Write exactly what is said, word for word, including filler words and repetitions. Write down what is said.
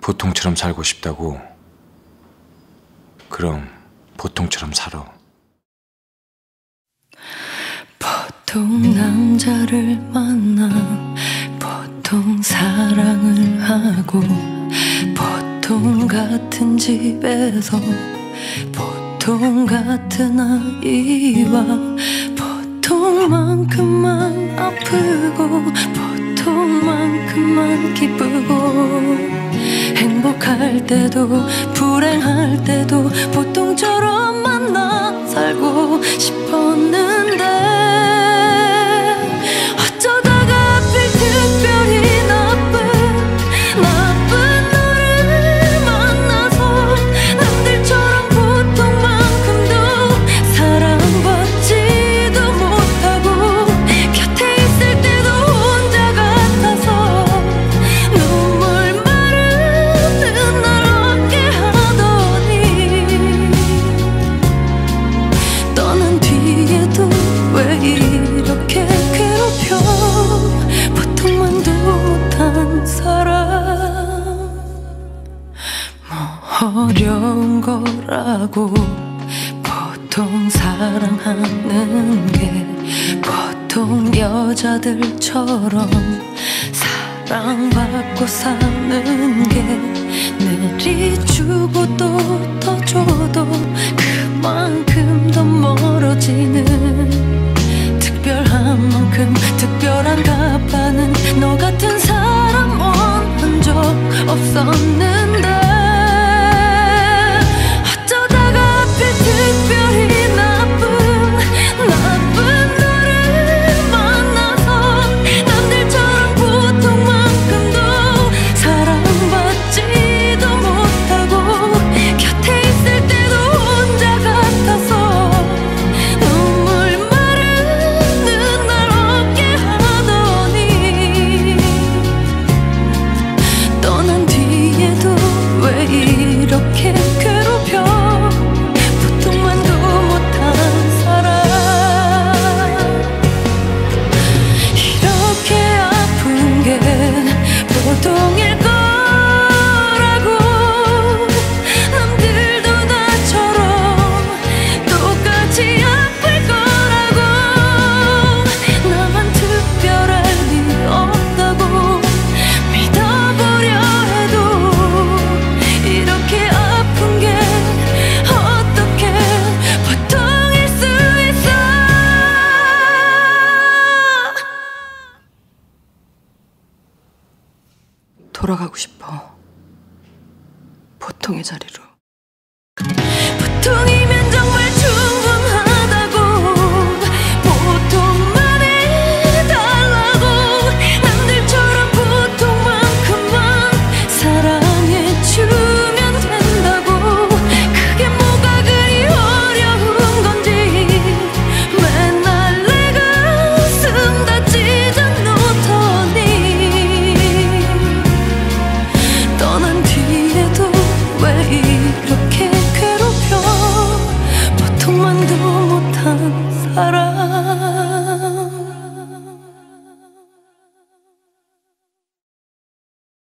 보통처럼 살고 싶다고? 그럼 보통처럼 살아. 보통 남자를 만나 보통 사랑을 하고 보통 같은 집에서 보통 같은 아이와 보통만큼만 아프고 보통만큼만 기쁘고 행복할 때도 불행할 때도 보통처럼 만나 살고 싶었는데 어쩌다가 하필 특별히 나쁜 나쁜 너를 만나서 남들처럼 보통만큼도 사랑받지도 못하고 곁에 있을 때도 혼자 같아서 눈물 마르는 날 어깨 하더니 떠난 뒤에도 왜 이렇게 괴롭혀 보통만도 못한 사람 뭐 어려운 거라고 보통 사랑하는 게 보통 여자들처럼 사랑받고 사는 게 내리주고 또 더 줘도 그만큼 더 멀어지는 특별한 만큼 특별한가 봐는 너 같은 사람 원한 적 없었는데 어쩌다가 하필 특별히 나쁜 나쁜 너를 만나서 남들처럼 보통만큼도 사랑받지도 못하고 곁에 있을 때도 혼자 같아서 눈물 마르는 날 어깨 하더니 떠난 뒤에도 왜 이렇게 괴롭혀 보통만도 못한 사람 이렇게 아픈 게 보통일 거라고 남들도 나처럼 똑같이 아플 거라고 나만 특별할 리 없다고 믿어보려 해도 이렇게 아픈 게 어떻게 보통일 수 있어 돌아가고 싶어 보통의 자리로 보통이